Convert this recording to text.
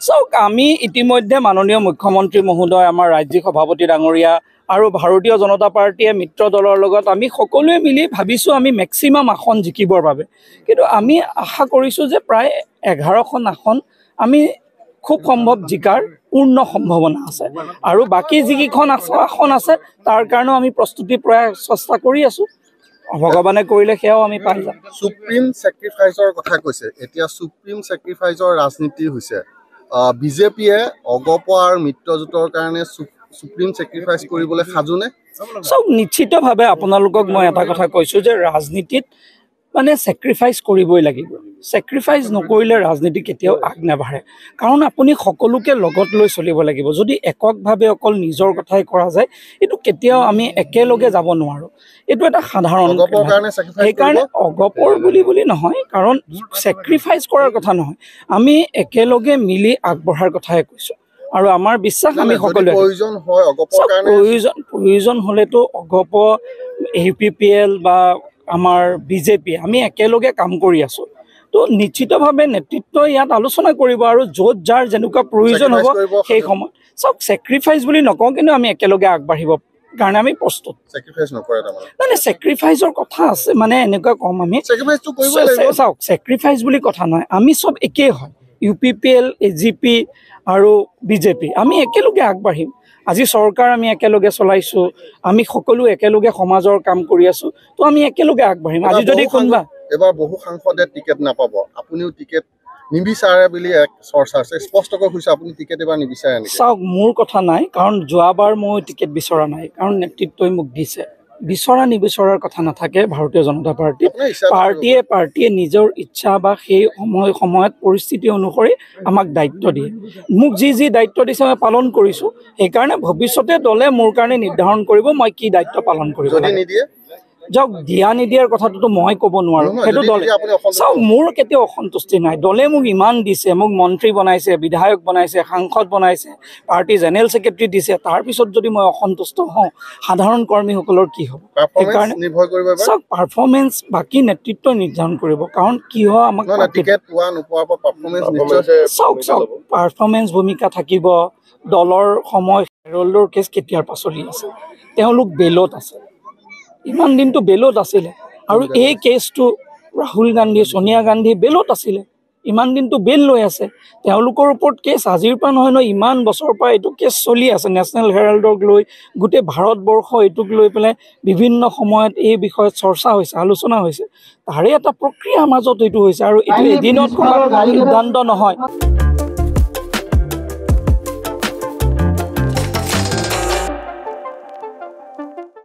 চাওক আমি ইতিমধ্যে মাননীয় মুখ্যমন্ত্ৰী মহোদয় আমাৰ ৰাজ্যিক সভাপতি ডাঙৰীয়া আৰু ভাৰতীয় জনতা পাৰ্টিয়ে মিত্ৰ দলৰ লগত আমি সকলোৱে মিলি ভাবিছোঁ আমি মেক্সিমাম আসন জিকিবৰ বাবে কিন্তু আমি আশা কৰিছোঁ যে প্ৰায় 11খন আসন আমি খুব সম্ভৱ জিকাৰ পূৰ্ণ সম্ভাৱনা আছে আৰু বাকী যিকেইখন আসন আছে তাৰ কাৰণেও আমি প্ৰস্তুতি প্ৰায় চেষ্টা কৰি আছোঁ ভগৱানে কৰিলে সেয়াও আমি পাই যাম সুপ্ৰিম চেক্ৰিফাইচৰ কথা কৈছে এতিয়া সুপ্ৰিম চেক্ৰিফাইচৰ ৰাজনীতি হৈছে বিজেপিয়ে অগপ আৰু মিত্ৰজোঁটৰ কাৰণে সুপ্ৰিম চেক্ৰিফাইচ কৰিবলৈ সাজুনে চব নিশ্চিতভাৱে আপোনালোকক মই এটা কথা কৈছোঁ যে ৰাজনীতিত মানে চেক্ৰিফাইচ কৰিবই লাগিব চেক্ৰিফাইচ নকৰিলে ৰাজনীতি কেতিয়াও আগ নাবাঢ়ে কাৰণ আপুনি সকলোকে লগত লৈ চলিব লাগিব যদি এককভাৱে অকল নিজৰ কথাই কৰা যায় এইটো কেতিয়াও আমি একেলগে যাব নোৱাৰোঁ এইটো এটা সাধাৰণ সেইকাৰণে অগপৰ বুলি নহয় কাৰণ চেক্ৰিফাইচ কৰাৰ কথা নহয় আমি একেলগে মিলি আগবঢ়াৰ কথাই কৈছোঁ আৰু আমাৰ বিশ্বাস আমি সকলোৱে প্ৰয়োজন হ'লেতো অগপ UPPL বা আমাৰ বিজেপি আমি একেলগে কাম কৰি আছোঁ তো নিশ্চিতভাৱে নেতৃত্বই ইয়াত আলোচনা কৰিব আৰু য'ত যাৰ যেনেকুৱা প্ৰয়োজন হ'ব সেই সময় চব চেক্ৰিফাইচ বুলি নকওঁ কিন্তু আমি একেলগে আগবাঢ়িব কাৰণে আমি প্ৰস্তুত মানে চেক্ৰিফাইচৰ কথা আছে মানে এনেকুৱা কম আমি চাওক চেক্ৰিফাইচ বুলি কথা নহয় আমি চব একেই হয় UPPL AGP আৰু বিজেপি আমি একেলগে আগবাঢ়িম আজি চৰকাৰ আমি একেলগে চলাইছোঁ আমি সকলো একেলগে সমাজৰ কাম কৰি আছোঁ তো আমি একেলগে আগবাঢ়িম আজি যদি কোনোবা এবাৰ বহু সাংসদে টিকেট নাপাব আপুনিও টিকেট নিবিচাৰে বুলি এক চৰ্চা আছে স্পষ্টকৈ কৈছে আপুনি টিকেট এবাৰ নিবিচাৰে নেকি চাওক মোৰ কথা নাই কাৰণ যোৱাবাৰ মই টিকেট বিচৰা নাই কাৰণ নেতৃত্বই মোক দিছে বিচৰা নিবিচৰাৰ কথা নাথাকে ভাৰতীয় জনতা পাৰ্টিয়ে নিজৰ ইচ্ছা বা সেই সময়ত পৰিস্থিতি অনুসৰি আমাক দায়িত্ব দিয়ে মোক যি দায়িত্ব দিছে মই পালন কৰিছোঁ সেইকাৰণে ভৱিষ্যতে দলে মোৰ কাৰণে নিৰ্ধাৰণ কৰিব মই কি দায়িত্ব পালন কৰিব যাওক দিয়া নিদিয়াৰ কথাটোতো মই ক'ব নোৱাৰোঁ সেইটো দলে চাওক মোৰ কেতিয়াও অসন্তুষ্টি নাই দলে মোক ইমান দিছে মোক মন্ত্ৰী বনাইছে বিধায়ক বনাইছে সাংসদ বনাইছে পাৰ্টি জেনেৰেল ছেক্ৰেটাৰী দিছে তাৰপিছত যদি মই অসন্তুষ্ট হওঁ সাধাৰণ কৰ্মীসকলৰ কি হ'ব সেইকাৰণে চাওক পাৰফৰ্মেঞ্চ বাকী নেতৃত্বই নিৰ্ধাৰণ কৰিব কাৰণ কি হয় আমাক চাওক পাৰফৰ্মেঞ্চ ভূমিকা থাকিব দলৰ সময় হেৰল্ডৰ কেছ কেতিয়াৰ পৰা চলি আছে তেওঁলোক বেলত আছে ইমান দিনটো বেলত আছিলে আৰু এই কেছটো ৰাহুল গান্ধী সোনিয়া গান্ধী বেলত আছিলে ইমান দিনটো বেল লৈ আছে তেওঁলোকৰ ওপৰত কেছ আজিৰ পৰা নহয় ইমান বছৰৰ পৰা এইটো কেছ চলি আছে নেশ্যনেল হেৰাল্ডক লৈ গোটেই ভাৰতবৰ্ষ এইটোক লৈ পেলাই বিভিন্ন সময়ত এই বিষয়ত চৰ্চা হৈছে আলোচনা হৈছে তাৰে এটা প্ৰক্ৰিয়াৰ মাজত এইটো হৈছে আৰু এইটো এদিনত সিদ্ধান্ত নহয়